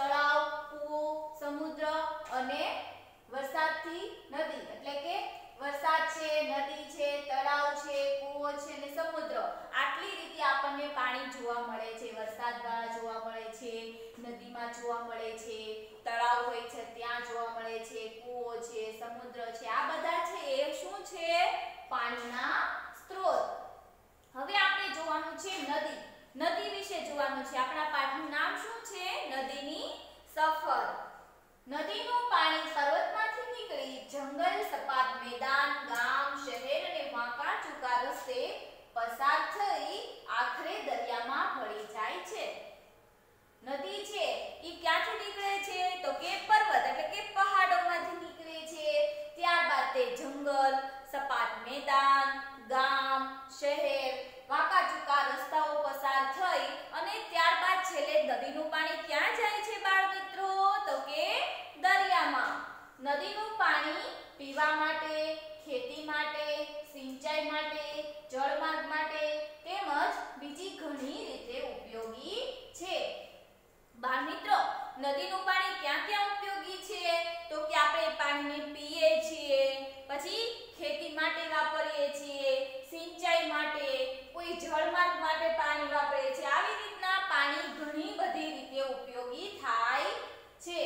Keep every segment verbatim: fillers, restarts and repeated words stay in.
તળાવ, કૂવો, સમુદ્ર અને વરસાદથી નદી એટલે કે વરસાદ છે, નદી છે, તળાવ છે, કૂવો છે અને સમુદ્ર આટલી રીતે આપણને પાણી જોવા મળે છે. વરસાદ દ્વારા જોવા મળે છે, નદીમાં જોવા મળે છે, તળાવ હોય છે ત્યાં જોવા મળે છે, કૂવો છે, સમુદ્ર છે, આ બધા છે એ શું છે? પાણીના સ્ત્રોત. હવે આપણે જોવાનું છે નદી. નદી વિશે જોવાનું છે. આપણા પાઠનું નામ શું છે? નદીની સફર. નદીનું પાણી પર્વતમાંથી નીકળી જંગલ, સપાટ મેદાન, ગામ, શહેર અને વાંકા ચૂકા રસ્તે પસાર થઈ આખરે દરિયામાં ભળી જાય છે. નદી છે એ ક્યાંથી નીકળે છે? તો કે પર્વત એટલે કે પહાડોમાંથી નીકળે છે. ત્યારબાદ તે જંગલ, સપાટ મેદાન, ગામ, શહેર, વાંકા ચૂકા રસ્તાઓ પસાર થઈ અને ત્યારબાદ છેલ્લે નદીનું પાણી ક્યાં જાય છે બાળ મિત્રો? તો કે દરિયામાં. નદીનું પાણી પીવા માટે, ખેતી માટે, સિંચાઈ માટે, જળમાર્ગ માટે તેમજ બીજી ઘણી રીતે ઉપયોગી છે. બાળ મિત્રો, નદીનું પાણી ક્યાં ક્યાં ઉપયોગી છે? તો કે આપણે પાણીને પીએ છીએ, પછી ખેતી માટે વાપરીએ છીએ, સિંચાઈ માટે, કોઈ જળમાર્ગ માટે પાણી વાપરે છે. આવી રીતના પાણી ઘણી બધી રીતે ઉપયોગી થાય છે.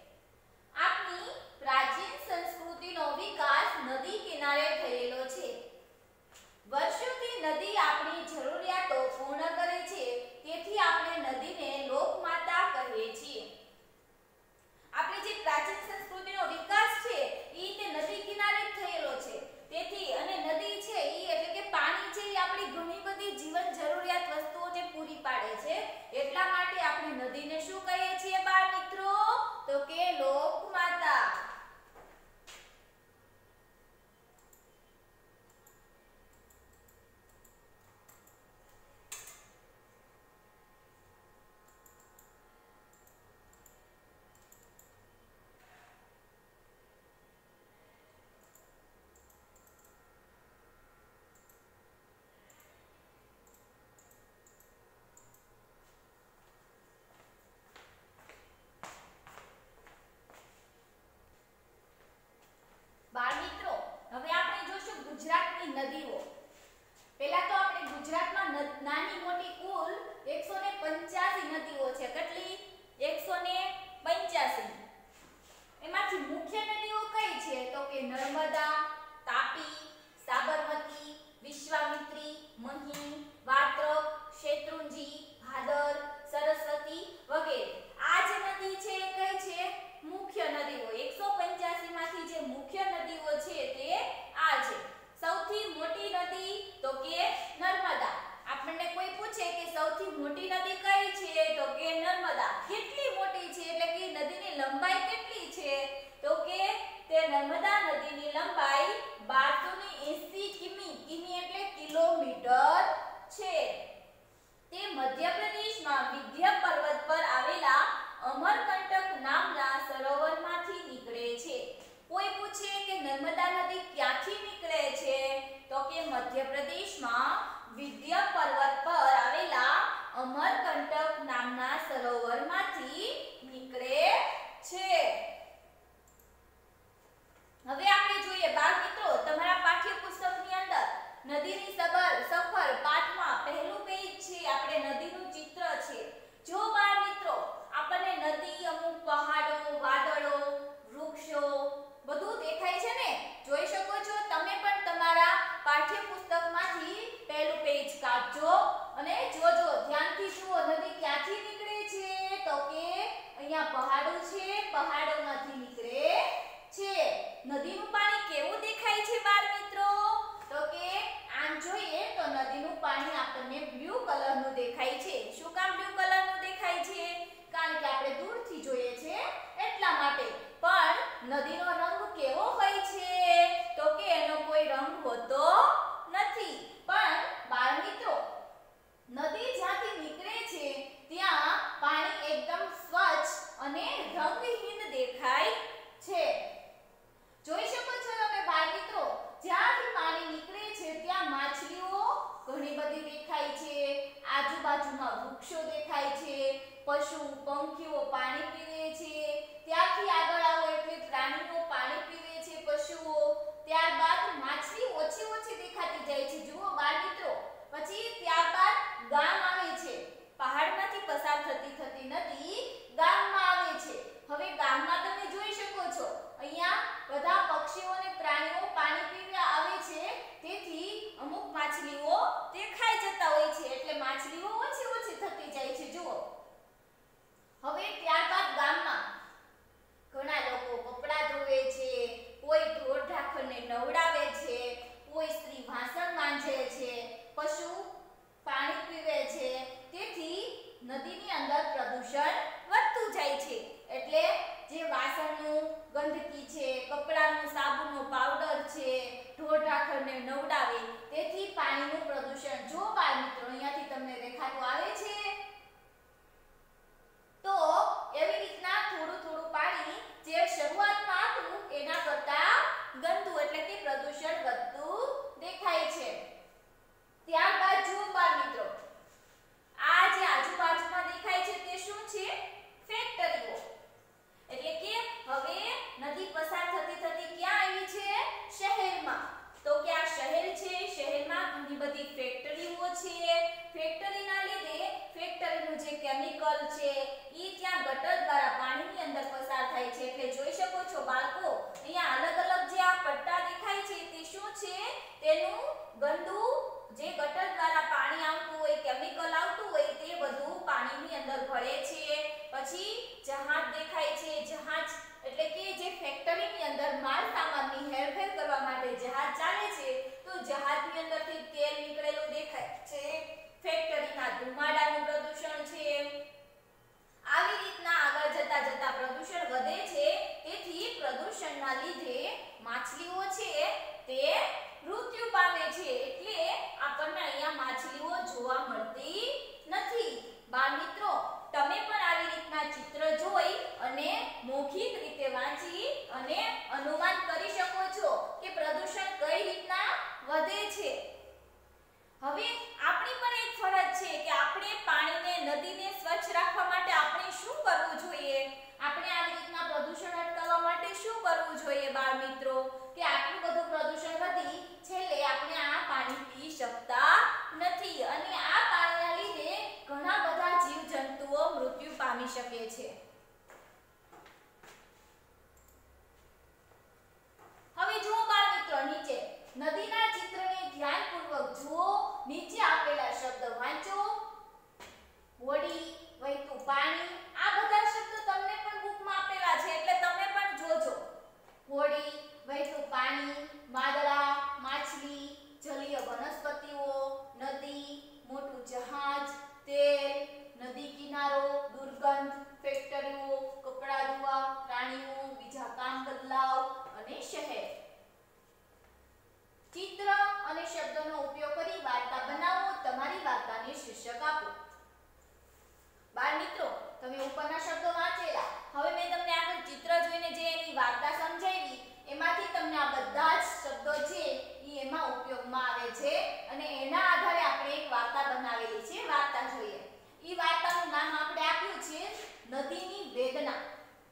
આપણી પ્રાચીન સંસ્કૃતિનો વિકાસ નદી કિનારે થયેલો છે. વર્ષોથી નદી આપણી જરૂરિયાતો પૂર્ણ કરે છે, તેથી આપણે નદીને લોકમાતા કહીએ છીએ. આપણી જે પ્રાચીન સંસ્કૃતિનો વિકાસ છે એ તે નદી કિનારે જ થયેલો છે. તેથી અને નદી છે ઈ એટલે કે પાણી છે એ આપણી ઘણી બધી જીવન જરૂરિયાત વસ્તુઓને પૂરી પાડે છે. એટલા માટે આપણે નદીને શું કહીએ છીએ બાળ મિત્રો? તો કે લોકમાતા. બાળ મિત્રો, હવે આપણે જોશું ગુજરાતની નદીઓ. પહેલા તો આપણે ગુજરાતમાં નાની મોટી કુલ એકસો પંચ્યાસી નદીઓ છે. કેટલી? એકસો પંચ્યાસી. એમાંથી મુખ્ય નદીઓ કઈ છે? તો કે નર્મદા, તાપી, સાબરમતી, વિશ્વામિત્રી, મહી, વાત્રક, શેત્રુંજી, ભાદર, સરસ્વતી વગેરે. આ જે નદી છે એ કઈ છે? મુખ્ય નદીઓ. એકસો પંચ્યાસી માંથી જે મુખ્ય નદીઓ છે તે આ છે. સૌથી મોટી નદી તો કે નર્મદા. આપણને કોઈ પૂછે કે સૌથી મોટી નદી કઈ છે? તો કે નર્મદા. કેટલી મોટી છે એટલે કે નદીની લંબાઈ કેટલી છે? તો કે તે નર્મદા નદીની લંબાઈ બારસો એંસી કિમી. કિમી એટલે કિલોમીટર છે. તે મધ્યપ્રદેશમાં વિંધ્ય પર્વત પર આવેલા અમરકંટક નામના સરોવરમાંથી નીકળે છે. કોઈ પૂછે કે નર્મદા નદી ક્યાંથી નીકળે છે? તો કે મધ્યપ્રદેશમાં વિંધ્ય પર્વત પર આવેલા અમરકંટક નામના સરોવરમાંથી નીકળે છે. હવે આપણે જોઈએ બાળ મિત્રો, તમારા પાઠ્યપુસ્તકની અંદર નદીની સફર સફર પાઠમાં પહેલું પેજ છે આપણે નદીનું ચિત્ર છે. જો બાળ મિત્રો, આપણને નદી, અમુક પહાડો, વાદળો, વૃક્ષો બધું દેખાય છે ને? જોઈ શકો છો. તમે પણ તમારા પાઠ્યપુસ્તકમાંથી પહેલું પેજ કાઢજો અને જોજો, ધ્યાનથી જુઓ નદી ક્યાંથી નીકળે છે? તો કે અહીંયા પહાડો છે, પહાડોમાંથી નીકળે છે. નદીનું પાણી કેવું દેખાય છે બાળ મિત્રો? તો કે આમ જોઈએ તો નદીનું પાણી આપણને બ્લુ કલરનું દેખાય છે. શું કામ બ્લુ કલરનું દેખાય છે? કારણ કે આપણે દૂરથી જોઈએ છે એટલા માટે. પણ નદીનો રંગ કેવો હોય છે? તો કે એનો કોઈ રંગ હોતો નથી. પણ બાળ મિત્રો, નદી જ્યાંથી નીકળે છે ત્યાં પાણી એકદમ સ્વચ્છ અને રંગહીન દેખાય છે. જોઈ શકો છો તમે બાળ મિત્રો, જ્યાંથી પાણી નીકળે છે ત્યાં માછલીઓ ઘણી બધી દેખાય છે, આજુબાજુમાં વૃક્ષો દેખાય છે, પશુ પંખીઓ પાણી પીવે જહાજ દેખાય છે, જહાજ એટલે કે જે ફેક્ટરીની અંદર માલ સામાનની હેરફેર કરવા માટે જહાજ ચાલે છે તો જહાજની અંદરથી તેલ નીકળેલું દેખાય છે, ફેક્ટરીના ધુમાડાનું પ્રદૂષણ છે। આવી રીતના આગળ જતા જતા પ્રદૂષણ વધે છે, તેથી પ્રદૂષણના લીધે માછલીઓ છે તે મૃત્યુ પામે છે, એટલે આપણને અહીંયા માછલીઓ જોવા મળતી નથી। બાળ મિત્રો, તમે પણ આવી રીતના ચિત્ર જોઈ અને મૌખિક રીતે વાંચી અને અનુમાન કરી શકો છો કે પ્રદૂષણ કઈ રીતના વધે છે। હવે આપણી પણ એક ફરજ છે કે આપણે પાણીને, નદીને સ્વચ્છ રાખવા માટે આપણે શું કરવું જોઈએ? આપણે આવી રીતના પ્રદૂષણ અટકાવવા માટે શું કરવું જોઈએ બાળ મિત્રો? કે આટલું બધું પ્રદૂષણ વધી છેલ્લે આપણે આ પાણી પી શકતા નથી અને આ પાણીના લીધે ઘણા બધા જીવજંતુઓ મૃત્યુ પામી શકે છે। હવે જુઓ બાળ મિત્રો, નીચે નદીના ચિત્રને ધ્યાનપૂર્વક જુઓ। નીચે આપેલા શબ્દ વાંચો। હોડી, વહેતું પાણી, આ બધા શબ્દો તમને પણ બુકમાં આપેલા છે એટલે તમે પણ જોજો। હોડી, વહેતું પાણી, વાદળા, માછલી, જલીય વનસ્પતિઓ, નદી, મોટું જહાજ, તેલ, નદી કિનારો, દુર્ગંધ, ફેક્ટરીઓ, કપડા ધોવા, પ્રાણીઓ, બીજા કામ બદલાવ અને શહેર। ચિત્ર અને શબ્દોનો ઉપયોગ કરી વાર્તા બનાવો। તમારી વાર્તાને શીર્ષક આપો। બાળ મિત્રો, તમે ઉપરના શબ્દો વાંચેલા, હવે મેં તમને આગળ ચિત્ર જોઈને જે એની વાર્તા સમજાવી એમાંથી તમને આ બધા જ શબ્દો છે એ એમાં ઉપયોગમાં આવે છે અને એના આધારે આપણે એક વાર્તા બનાવેલી છે। વાર્તા જોઈએ। ઈ વાર્તાનું નામ આપણે આપ્યું છે નદીની વેદના।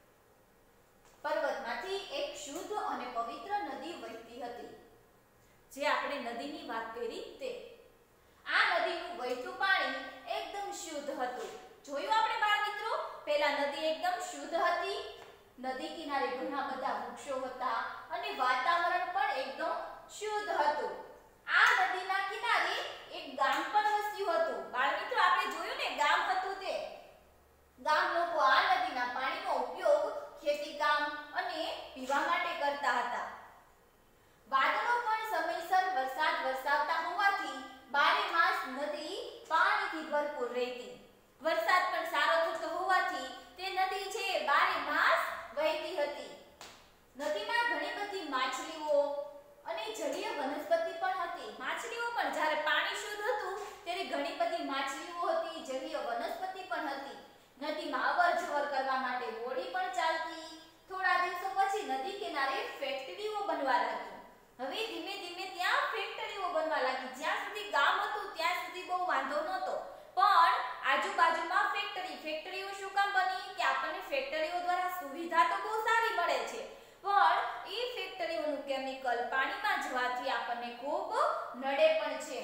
પર્વતમાંથી એક શુદ્ધ અને પવિત્ર નદી વહેતી હતી। જે આપણે નદીની વાત કરી તે આ નદીનું વહેતું પાણી એકદમ શુદ્ધ હતું। જોયું આપણે બાળ મિત્રો, પહેલા નદી એકદમ શુદ્ધ હતી, નદી કિનારે ઘણા બધા વૃક્ષો હતા અને વાતાવરણ પણ એકદમ શુદ્ધ હતું। આ નદીના કિનારે એક ગામ પણ વસ્યું હતું। બાળ મિત્રો, આપણે જોયું ને ગામ હતું તે ગામ લોકો આ નદીના પાણીનો ઉપયોગ ખેતી કામ અને પીવા માટે કરતા હતા। વાદળો પણ સમયસર વરસાદ વરસાવતા હોવાથી બારે માસ નદી પાણીથી ભરપૂર રહેતી। વરસાદ પણ સારો થતો હોવાથી તે નદી છે બારે માસ વહેતી હતી। નદીમાં ઘણી બધી માછલીઓ અને જલીય વનસ્પતિ પણ હતી। માછલીઓ પણ જ્યારે પાણી શુદ્ધ હતું ત્યારે ઘણી બધી માછલીઓ હતી, જલીય વનસ્પતિ પણ હતી। નદીમાં અવર જવર કરવા માટે હોડી પણ ચાલતી। થોડા દિવસો પછી નદી કિનારે ફેક્ટરીઓ બનવા લાગી। હવે ધીમે ધીમે ત્યાં ફેક્ટરીઓ બનવા લાગી। જ્યાં સુધી ગામ હતું ત્યાં સુધી બહુ વાંધો નહોતો, પણ આજુબાજુમાં ફેક્ટરી ફેક્ટરીઓ શું કામ બની કે આપણને ફેક્ટરીઓ દ્વારા સુવિધા તો બહુ સારી મળે છે, પણ એ ફેક્ટરીઓનું કેમિકલ પાણીમાં જવાથી આપણને ખૂબ નડે પણ છે।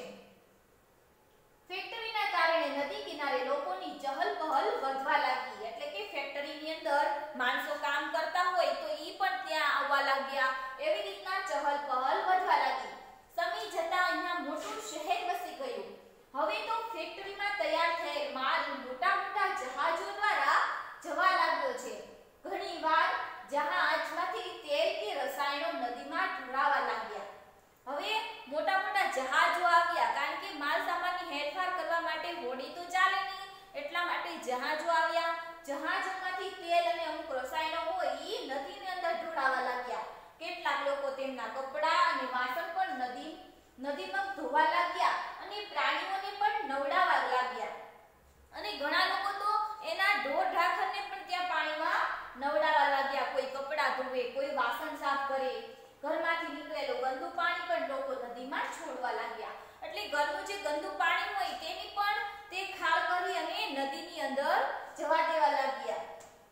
ફેક્ટરીના કારણે નદી કિનારે લોકોની ચહલ પહલ વધવા લાગી। એટલે કે ફેક્ટરીની અંદર માણસો કામ કરતા હોય તો ઈ પણ ત્યાં આવવા લાગ્યા। એવી રીતના ચહલ પહલ વધવા લાગી। સમય જતાં અહીંયા મોટું શહેર વસી ગયું। હવે તો ફેક્ટરીમાં તૈયાર થયેલ માલ મોટા મોટા જહાજો દ્વારા જવા લાગ્યો છે। ઘણીવાર જહાજમાંથી તેલ કે રસાયણો નદીમાં ઢોળાવા લાગ્યા। હવે મોટા મોટા જહાજો આવ્યા, કારણ કે માલ સામાનની હેરફેર કરવા માટે હોડી તો ચાલે નહીં, એટલા માટે જહાજો આવ્યા। જહાજોમાંથી તેલ અને અમુક રસાયણો હોય એ નદીની અંદર ઢોળાવા લાગ્યા। કેટલાક લોકો તેમના કપડા અને વાસણ પણ નદી નદીમાં ધોવા લાગ્યા અને પ્રાણીઓને પણ નવડાવવા લાગ્યા। અને ઘણા લોકો તો એના ઢોર ઢાખરને પણ ત્યાં પાણીમાં નવડાવવા લાગ્યા। કોઈ કપડા ધોવે, કોઈ વાસણ સાફ કરે। ઘરમાંથી નીકળેલું ગંદુ પાણી પણ લોકો નદીમાં છોડવા લાગ્યા। એટલે ઘરનું જે ગંદુ પાણી હોય તેની પણ તે ખાળ કરી અને નદીની અંદર જવા દેવા લાગ્યા।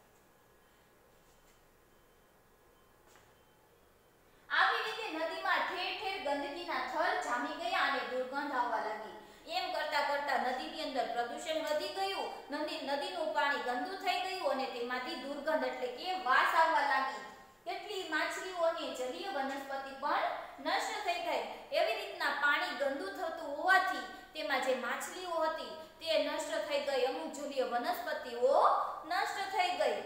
આવી રીતે નદીમાં ઠેર ઠેર ગંદકીના થર જામી ગયા અને દુર્ગંધ આવવા લાગી। એમ કરતા કરતા નદીની અંદર પ્રદૂષણ વધી ગયું, નદી નદીનું પાણી ગંદુ થઈ ગયું અને તેમાંથી દુર્ગંધ એટલે કે વાસ આવવા લાગી। કેટલી માછલીઓ અને જલીય વનસ્પતિ પણ નષ્ટ થઈ ગઈ। એવી રીતના પાણી ગંદુ થતું હોવાથી તેમાં જે માછલીઓ હતી તે નષ્ટ થઈ ગઈ, અમુક જલીય વનસ્પતિઓ નષ્ટ થઈ ગઈ।